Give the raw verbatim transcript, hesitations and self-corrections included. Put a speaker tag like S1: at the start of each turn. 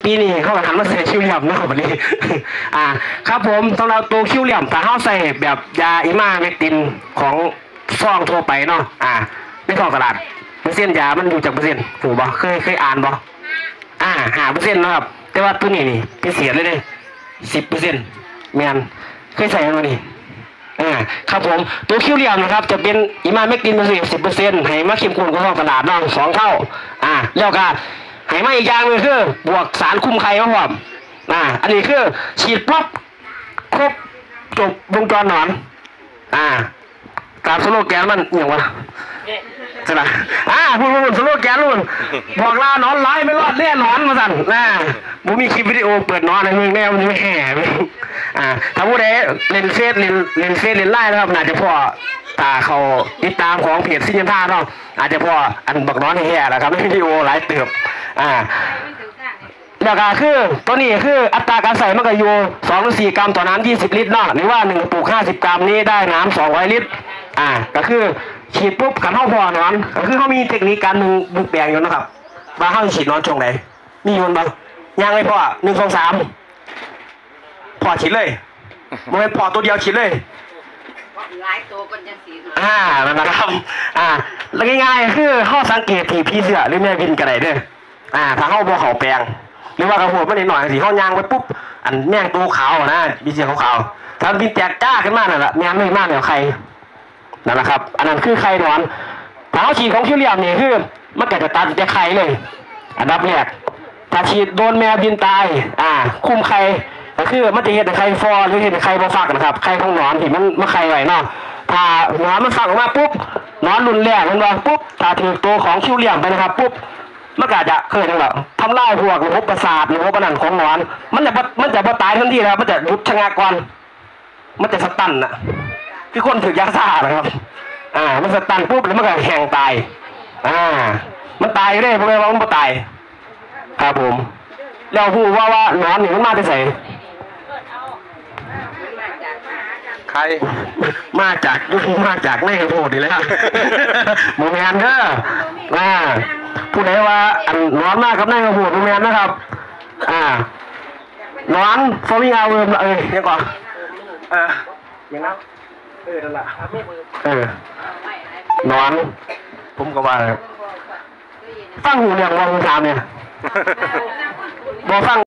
S1: ปีนี้เขาหันมาใส่คิวเหลี่ยมนะครับวันนี้อ่าครับผมสำหรับตัวคิวเหลี่ยมถ้าเขาใส่แบบยาอิมาเมกตินของซองทั่วไปเนาะอ่าในท้องตลาดเปอร์เซ็นต์ยามันอยู่จากเปอร์เซ็นต์ถูกบ่เคยเคยอ่านบ่อ่าหาเปอร์เซ็นต์นะครับแต่ว่าตัวนี้นี่พิเศษเลยเลยสิบเปอร์เซ็นต์แมนเคยใส่มานี่อ่าครับผมตัวคิวเหลี่ยมนะครับจะเป็นอิมาเมกตินสิบสิบเปอร์เซ็นต์ให้มาเข้มข้นกว่าท้องตลาดน้องสองเท่าอ่าแล้วก็ให้มาอีกอย่างนึงคือบวกสารคุมไข่มาพร้อมอ่าอันนี้คือฉีดปุ๊บครบจบวงจรหนอนอ่าตามสโลแกนมันอย่างวะใช่ไหมอ่าพูดพูดสโลแกนรุ่นบอกลาหนอนไล่ไม่รอดเล่นหนอนมาสั่นนะผมมีคลิปวิดีโอเปิดหนอนในมึงแน่มันไม่แห่อ่าถ้าผู้ใดเล่นเฟซเล่นเล่นเฟซเล่นไล่นะครับอาจจะพอตาเขาติดตามของเพจซิ่งท่าเนาะอาจจะพออันบอกน้อนแห่แหละครับในวิดีโอหลายเติบอ่าแล้วก็คือตัวนี้คืออัตราการใส่มันก็อยู่สองถึงสี่กรัมต่อน้ำยี่สิบลิตรเนาะหรือว่าหนึ่งปลูกห้าสิบกรัมนี้ได้น้ำสองร้อยลิตรอ่าก็คือฉีดปุ๊บกันเข้าพอนอนก็คือเขามีเทคนิคการหนึ่งบุกแปลงอยู่นะครับว่าเขาฉีดนอนช่วงไหนมีโยนบ้างยังไม่พอหนึ่งสองสามพอฉีดเลยมันเป็นพอตัวเดียวฉีดเลยหลายตัวกันยังฉีดอ่านั่นนะครับอ่าแล้วง่ายๆคือข้อสังเกตที่พี่เสือหรือแม่พินกระไดเด้ออ่าถ้าเขาบ่เขาแปลงหรือว่ากระหัวมันนิดหน่อยสิเขายางไปปุ๊บอันแม่งตัวขาวนะบีเสียขาวๆถ้าบินแตกจ้าขึ้นมานั่นแหละแม่ไม่มากเดี๋ยวใครนั่นแหละครับอันนั้นคือไข่นอนถ้าเขาฉีดของคิวเหลี่ยมนี่คือมันก็จะตัดจะไข่เลยอันดับแรกถ้าฉีดโดนแมวบินตายอ่าคุมไข่ก็คือมันจะเห็นไข่ฟอหรือเห็นไข่บะฟักนะครับไข่ของนอนที่มันมันไข่ไว้เนาะถ้านอนมันฟักออกมาปุ๊บนอนรุนแรงมันว่าปุ๊บถ้าถือตัวของคิวเหลี่ยมไปนะครับปุ๊บมันก็จะเคยทั้งแบบทำลายพวกระบบประสาทระบบประนันของนอนมันจะมันจะตายทันทีนะครับมันจะหยุดชะงักก่อนมันจะสตันน่ะคือคนถือยาซ่านะครับอ่ามันสตันปุ๊บแล้วมันก็แห้งตายอ่ามันตายได้เพราะว่ามันไม่ตายครับผมแล้วพูดว่าว่านอนนี่มันมาได้ใส่
S2: ใคร
S1: มาจากยุคมาจากไม่โหดดีเลยครับโมเมนเด้ออ่าผู้ใดว่าอันนอนมากกับนั่งกระโหดโมเมนนะครับอ่านอนฟอร์มิงเอาเอิมเอ้ยยังก่อนเออยังนะเออนั่นแหละเออนอนผมก็ว่าฟังหูเรื่องวงสามเนี่ยบอฟัง